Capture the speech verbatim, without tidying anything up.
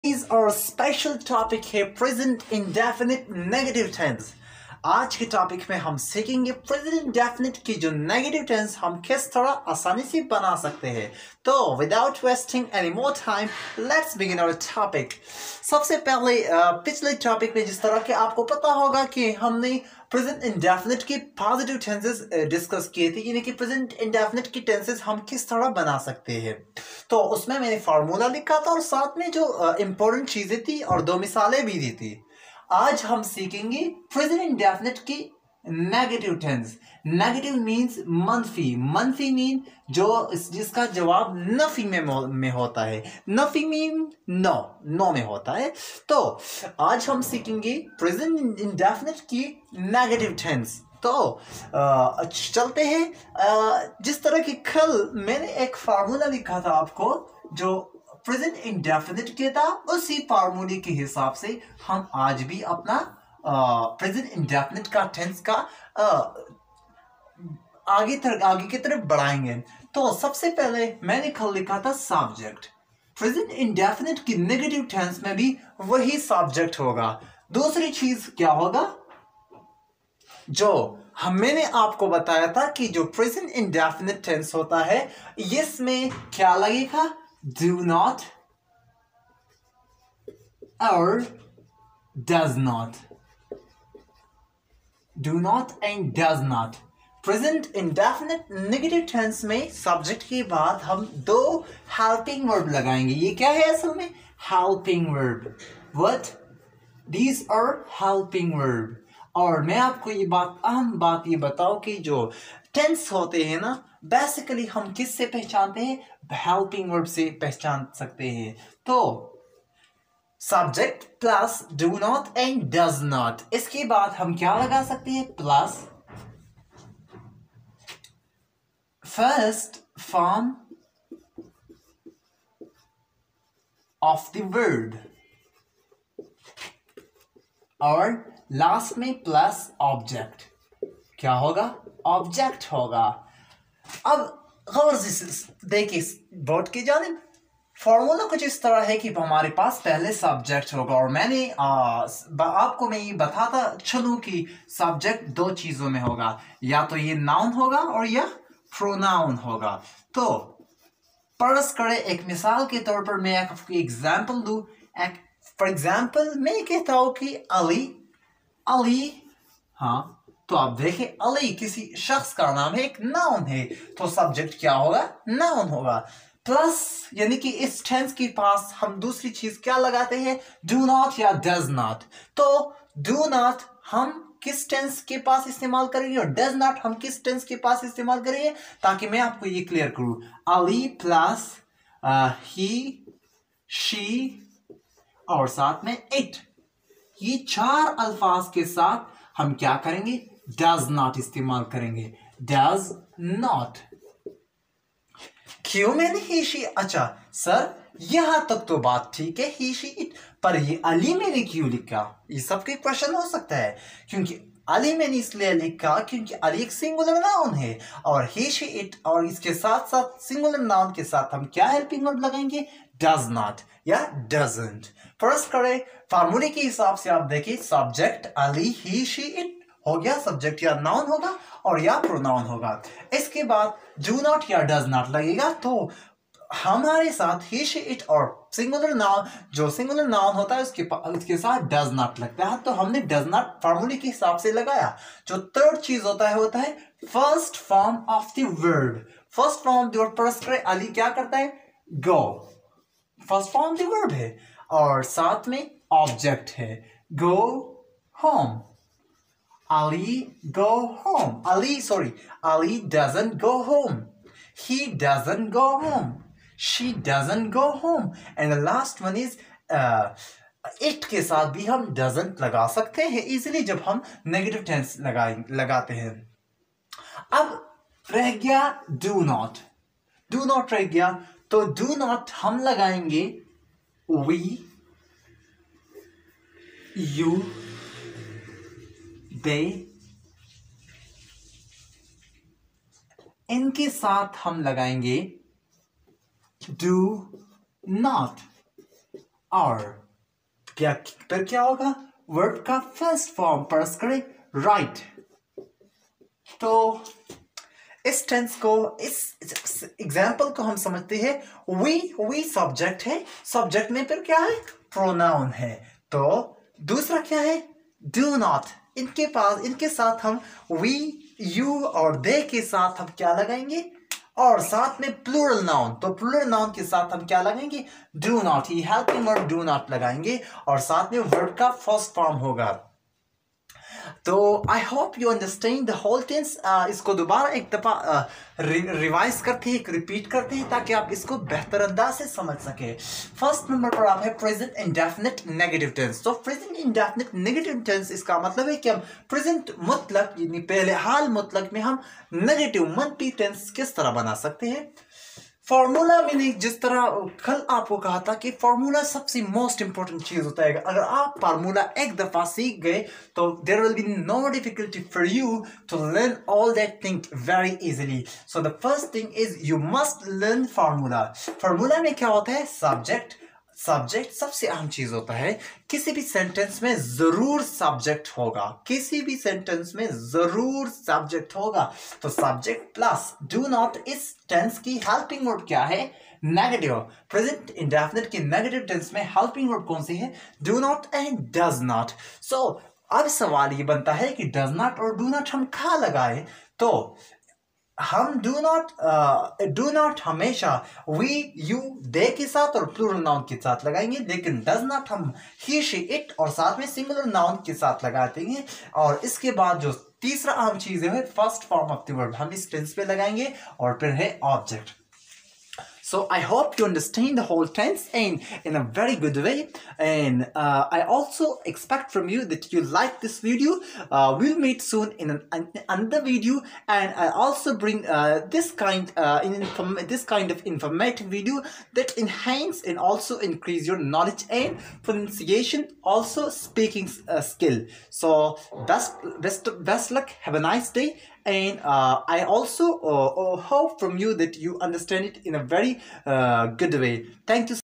Is और special topic है present indefinite negative tense. आज के टॉपिक में हम सीखेंगे प्रेजेंट इंडेफिनिट की जो नेगेटिव टेंस हम किस तरह आसानी से बना सकते हैं। तो without wasting any more time let's begin our topic. सबसे पहले पिछले टॉपिक में जिस तरह के आपको पता होगा कि हमने प्रेजेंट इंडेफिनिट की पॉजिटिव टेंसेस डिस्कस किए थे, यानी कि प्रेजेंट इंडेफिनिट की टेंसेस हम किस तरह बना सकते हैं। तो उसमें मैंने फार्मूला लिखा था और साथ में जो इंपॉर्टेंट uh, चीजें थी और दो मिसालें भी दी थी। आज हम सीखेंगे प्रेजेंट इंडेफिनिट की नेगेटिव टेंस। नेगेटिव मींस मनफी। मनफी मीन जो जिसका जवाब नफी में में होता है। नफी मीन नो नो में होता है। तो आज हम सीखेंगे प्रेजेंट इंडेफिनिट की नेगेटिव टेंस। तो आ, चलते हैं। आ, जिस तरह की कल मैंने एक फार्मूला लिखा था आपको जो प्रेजेंट इंडेफिनिट के था, उसी फार्मूले के हिसाब से हम आज भी अपना प्रेजेंट इंडेफिनिट का टेंस का आ, आगे तरफ आगे की तरफ बढ़ाएंगे। तो सबसे पहले मैंने कल लिखा था सब्जेक्ट। प्रेजेंट इंडेफिनिट की नेगेटिव टेंस में भी वही सब्जेक्ट होगा। दूसरी चीज क्या होगा, जो हम मैंने आपको बताया था कि जो प्रेजेंट इंडेफिनिट टेंस होता है इसमें क्या लगेगा, do not or does not। do not and does not। Present indefinite negative tense में सब्जेक्ट के बाद हम दो हेल्पिंग वर्ब लगाएंगे। ये क्या है असल में, helping verb. What, these are helping verb. और मैं आपको ये बात अहम बात ये बताऊं कि जो टेंस होते हैं ना, बेसिकली हम किस से पहचानते हैं, हेल्पिंग वर्ब से पहचान सकते हैं। तो subject plus do not and does not, इसके बाद हम क्या लगा सकते हैं, plus first form of the word और लास्ट में प्लस ऑब्जेक्ट। क्या होगा, ऑब्जेक्ट होगा। अब गौर से देखिए बोर्ड की जानिब, फॉर्मूला कुछ इस तरह है कि हमारे पास पहले सब्जेक्ट होगा और मैंने आ, आपको मैं ये बताता चलूं कि सब्जेक्ट दो चीजों में होगा, या तो ये नाउन होगा और या प्रोनाउन होगा। तो फर्ज करें, एक मिसाल के तौर पर मैं आपको एग्जाम्पल दूं। फॉर एग्जाम्पल मैं कहता हूं कि अली अली हाँ, तो आप देखें अली किसी शख्स का नाम है, एक नाउन है, तो सब्जेक्ट क्या होगा, नाउन होगा। प्लस यानी कि इस टेंस के पास हम दूसरी चीज क्या लगाते हैं, डू नॉट या डज नॉट। तो डू नॉट हम किस टेंस के पास इस्तेमाल करेंगे और डज नॉट हम किस टेंस के पास इस्तेमाल करेंगे, ताकि मैं आपको ये क्लियर करूं। अली प्लस ही शी और साथ में इट, ये चार अल्फाज के साथ हम क्या करेंगे, डज नॉट इस्तेमाल करेंगे। Does not. क्यों मैंने ही शी, अच्छा सर यहां तक तो बात ठीक है, ही शी इट, पर ये अली मैंने क्यों लिखा, ये सबके क्वेश्चन हो सकता है। क्योंकि अली मैंने इसलिए लिखा क्योंकि अली एक सिंगुलर नाउन है और ही शी इट, और इसके साथ साथ सिंगुलर नाउन के साथ हम क्या हेल्पिंग वर्ब लगाएंगे, डज नॉट या डजंट। फर्स्ट करें फार्मूले के हिसाब से, आप देखिए subject Ali he she it हो गया, सब्जेक्ट या नाउन होगा और या प्रोनाउन होगा। इसके बाद डू नॉट या डज नॉट लगेगा, तो हमारे साथ ही शी इट और सिंगुलर नाउन, जो सिंगुलर नाउन होता है उसके उसके साथ डज नॉट लगता है, तो हमने डज नॉट फार्मूले के हिसाब से लगाया। जो थर्ड चीज होता है होता है first form of the verb. First form of the verb, first Ali क्या करता है, go, first form the verb है, और साथ में ऑब्जेक्ट है, go home. Ali go home. Ali, sorry. Ali doesn't go home. He doesn't go home. She doesn't go home. And the last one is uh, it के साथ भी हम doesn't लगा सकते हैं easily जब हम negative tense लगाए लगाते हैं। अब रह गया do not. Do not रह गया, तो do not हम लगाएंगे we, you, they, इनके साथ हम लगाएंगे डू नॉट। और क्या फिर क्या होगा, वर्ब का फर्स्ट फॉर्म पर्स करें राइट। तो इस टेंस को, इस एग्जाम्पल को हम समझते हैं, वी वी सब्जेक्ट है, सब्जेक्ट में फिर क्या है, प्रोनाउन है। तो दूसरा क्या है, डू नॉट, इनके पास इनके साथ हम वी यू और दे के साथ हम क्या लगाएंगे, और साथ में प्लूरल नाउन, तो प्लूरल नाउन के साथ हम क्या लगाएंगे, डू नॉट, ही हेल्पिंग वर्ब डू नॉट लगाएंगे और साथ में वर्ब का फर्स्ट फॉर्म होगा। तो I hope you understand the whole tense. इसको दोबारा एक दफा रिवाइज करते हैं, एक रिपीट करते हैं ताकि आप इसको बेहतर अंदाज से समझ सके। फर्स्ट नंबर पर आप है प्रेजेंट इंडेफिनिट नेगेटिव टेंस। तो प्रेजेंट इंडेफिनिट नेगेटिव टेंस इसका मतलब है कि हम प्रेजेंट मुतलक यानी पहले हाल मुतलक में हम नेगेटिव मनफी टेंस किस तरह बना सकते हैं। फॉर्मूला मैंने जिस तरह कल आपको कहा था कि फॉर्मूला सबसे मोस्ट इंपॉर्टेंट चीज होता है। अगर आप फार्मूला एक दफा सीख गए तो there will be no difficulty for you to learn all that thing very easily. So the first thing is you must learn formula. Formula में क्या होता है, सब्जेक्ट, सब्जेक्ट सबसे अहम चीज होता है। किसी भी सेंटेंस में जरूर सब्जेक्ट होगा, किसी भी सेंटेंस में जरूर सब्जेक्ट होगा। तो सब्जेक्ट प्लस डू नॉट, इस टेंस की हेल्पिंग वर्ब क्या है, नेगेटिव। प्रेजेंट इंडेफिनिट की नेगेटिव टेंस में हेल्पिंग वर्ब कौन सी है, do not and does not. So अब सवाल ये बनता है कि डज नॉट और डू नॉट हम कहाँ लगाए। तो हम डू नॉट डू नॉट हमेशा वी यू दे के साथ और प्लूरल नाउन के साथ लगाएंगे, लेकिन डज नॉट हम ही शी इट और साथ में सिंगुलर नाउन के साथ लगाते हैं। और इसके बाद जो तीसरा अहम चीज है first form of the verb हम इस टेंस पे लगाएंगे और फिर है object. So I hope you understand the whole tense and in a very good way, and uh, I also expect from you that you like this video. Uh, we'll meet soon in an, an, another video, and I also bring uh, this kind uh, in inform this kind of informative video that enhance and also increase your knowledge and pronunciation, also speaking uh, skill. So best best best luck. Have a nice day. And uh, I also uh, uh, hope from you that you understand it in a very uh, good way. Thank you.